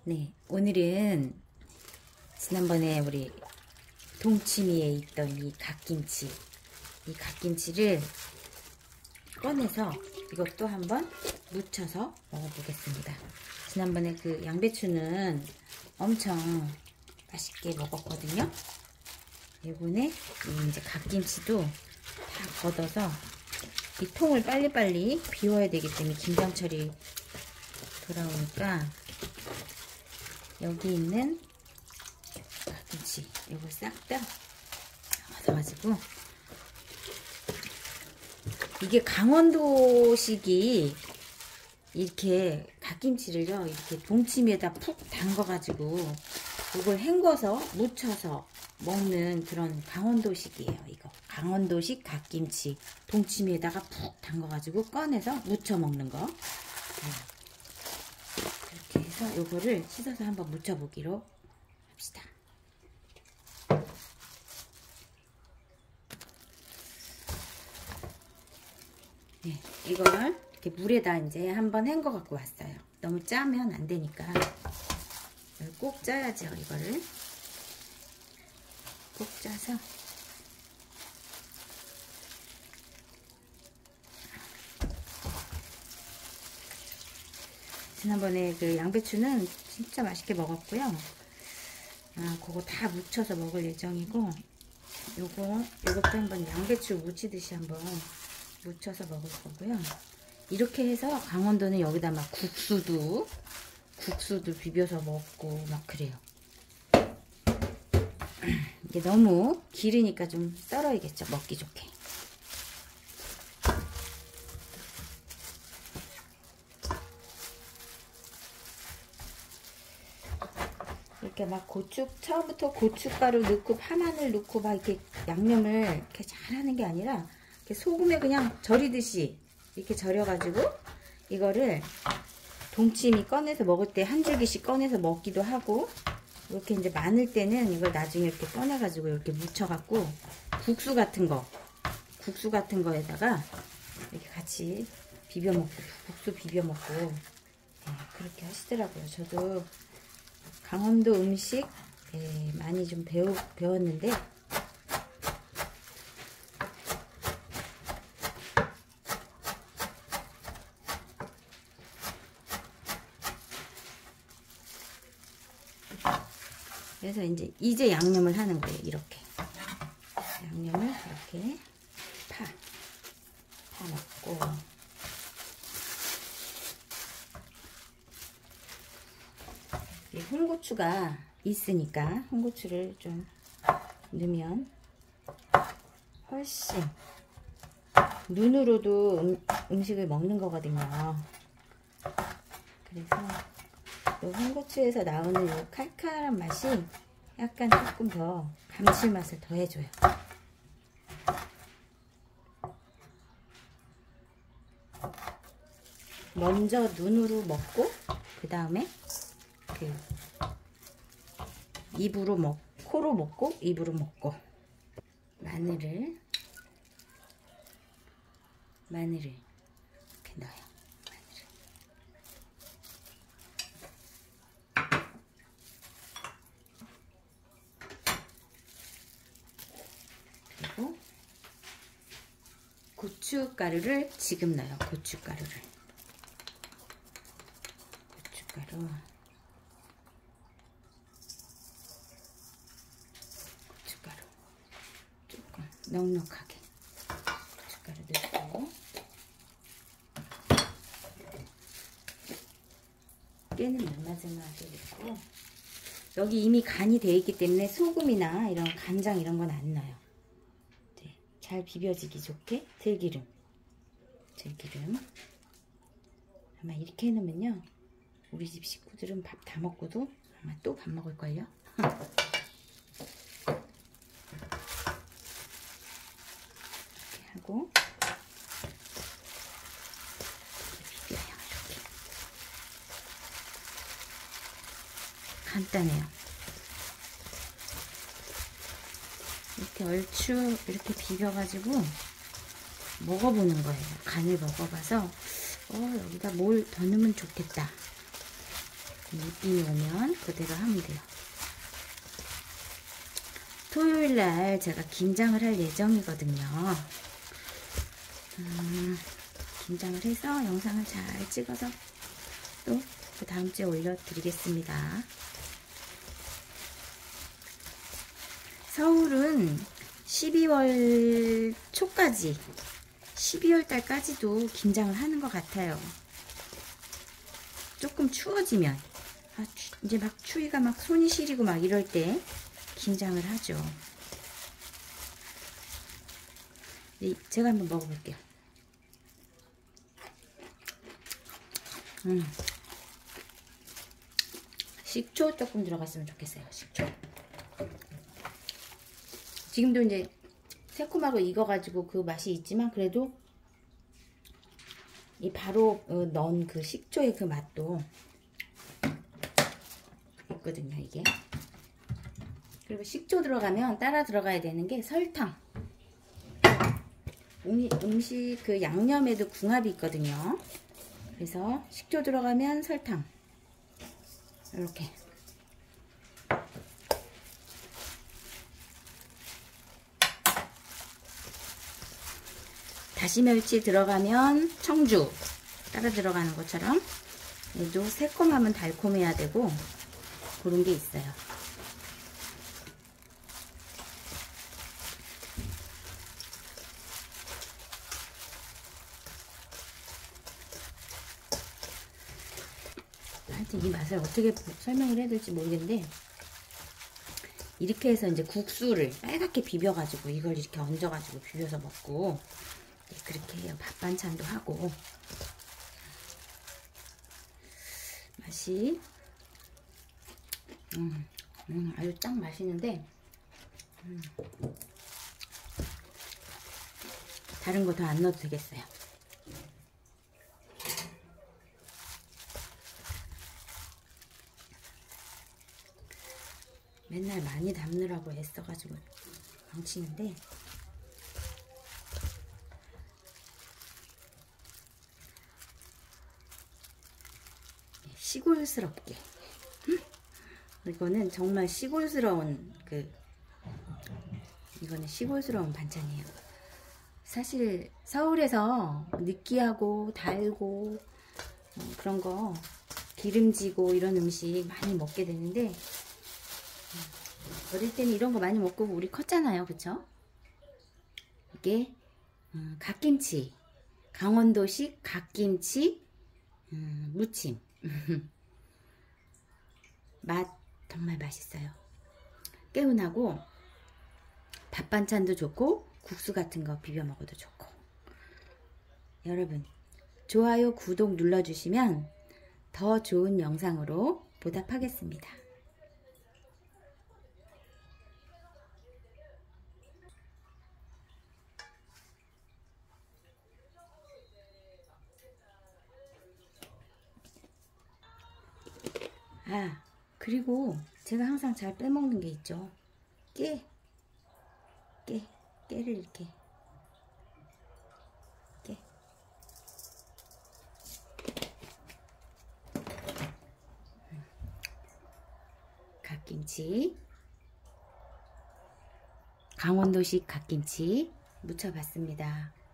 네, 오늘은 지난번에 우리 동치미에 있던 이 갓김치를 꺼내서 이것도 한번 무쳐서 먹어보겠습니다. 지난번에 그 양배추는 엄청 맛있게 먹었거든요. 이번에 이제 갓김치도 다 걷어서 이 통을 빨리빨리 비워야 되기 때문에 김장철이 돌아오니까 여기 있는 갓김치 이걸 싹 다 걷어가지고, 이게 강원도식이 이렇게 갓김치를요 이렇게 동치미에다 푹 담가가지고 이걸 헹궈서 무쳐서 먹는 그런 강원도식이에요. 이거 강원도식 갓김치 동치미에다가 푹 담가가지고 꺼내서 무쳐 먹는 거. 이렇게 해서 요거를 씻어서 한번 무쳐보기로 합시다. 네, 이걸 이렇게 물에다 이제 한번 헹궈 갖고 왔어요. 너무 짜면 안 되니까 꼭 짜야죠. 이거를 꼭 짜서 지난번에 그 양배추는 진짜 맛있게 먹었고요. 그거 다 무쳐서 먹을 예정이고, 요것도 한번 양배추 무치듯이 한번 무쳐서 먹을 거고요. 이렇게 해서 강원도는 여기다 막 국수도 비벼서 먹고 막 그래요. 이게 너무 기르니까 좀 썰어야겠죠, 먹기 좋게. 이렇게 막 처음부터 고춧가루 넣고 파마늘 넣고 막 이렇게 양념을 이렇게 잘하는 게 아니라 이렇게 소금에 그냥 절이듯이 이렇게 절여가지고 이거를 동치미 꺼내서 먹을 때 한 줄기씩 꺼내서 먹기도 하고, 이렇게 이제 많을 때는 이걸 나중에 이렇게 꺼내가지고 이렇게 묻혀갖고 국수 같은 거에다가 이렇게 같이 비벼 먹고, 국수 비벼 먹고, 네, 그렇게 하시더라고요. 저도 강원도 음식 많이 좀 배웠는데, 그래서 이제 양념을 하는 거예요. 이렇게 양념을 이렇게 파 넣고, 홍고추가 있으니까 홍고추를 좀 넣으면 훨씬 눈으로도 음식을 먹는 거거든요. 그래서 이 홍고추에서 나오는 이 칼칼한 맛이 약간 조금 더 감칠맛을 더 해줘요. 먼저 눈으로 먹고 그 다음에 코로 먹고 입으로 먹고. 마늘을 이렇게 넣어요. 그리고 고춧가루를 지금 넣어요. 고춧가루 조금 넉넉하게 고춧가루 넣고, 깨는 마지막에 넣고, 여기 이미 간이 되어 있기 때문에 소금이나 이런 간장 이런 건 안 넣어요. 네, 잘 비벼지기 좋게 들기름 아마 이렇게 해놓으면요 우리 집 식구들은 밥 다 먹고도 아마 또 밥 먹을걸요. 이렇게 하고 비벼요. 이렇게 간단해요. 이렇게 얼추 이렇게 비벼가지고 먹어보는 거예요. 간을 먹어봐서 여기다 뭘 더 넣으면 좋겠다. 느낌이 오면 그대로 하면 돼요. 토요일날 제가 김장을 할 예정이거든요. 김장을 해서 영상을 잘 찍어서 또 그 다음 주에 올려드리겠습니다. 서울은 12월 초까지 12월 달까지도 김장을 하는 것 같아요. 조금 추워지면 이제 막 추위가 막 손이 시리고 막 이럴 때 김장을 하죠. 제가 한번 먹어볼게요. 식초 조금 들어갔으면 좋겠어요. 식초. 지금도 이제 새콤하고 익어가지고 그 맛이 있지만 그래도 이 바로 넣은 그 식초의 그 맛도 있거든요, 이게. 그리고 식초 들어가면 따라 들어가야 되는 게 설탕. 음식 그 양념에도 궁합이 있거든요. 그래서 식초 들어가면 설탕. 이렇게. 다시멸치 들어가면 청주. 따라 들어가는 것처럼 얘도 새콤하면 달콤해야 되고 그런 게 있어요. 하여튼 이 맛을 어떻게 설명을 해야 될지 모르겠는데 이렇게 해서 이제 국수를 빨갛게 비벼가지고 이걸 이렇게 얹어가지고 비벼서 먹고 그렇게 해요. 밥 반찬도 하고 맛이 아주 딱 맛있는데 다른 거 더 안 넣어도 되겠어요. 맨날 많이 담느라고 애써가지고 망치는데 시골스럽게 이거는 정말 시골스러운 이거는 시골스러운 반찬이에요. 사실 서울에서 느끼하고 달고 그런 거 기름지고 이런 음식 많이 먹게 되는데 어릴 때는 이런 거 많이 먹고 우리 컸잖아요, 그쵸? 이게 갓김치, 강원도식 갓김치 무침 맛 정말 맛있어요. 개운하고 밥 반찬도 좋고 국수 같은 거 비벼 먹어도 좋고. 여러분 좋아요, 구독 눌러주시면 더 좋은 영상으로 보답하겠습니다. 아, 그리고 제가 항상 잘 빼먹는 게 있죠. 깨를 이렇게 갓김치, 강원도식 갓김치 무쳐봤습니다.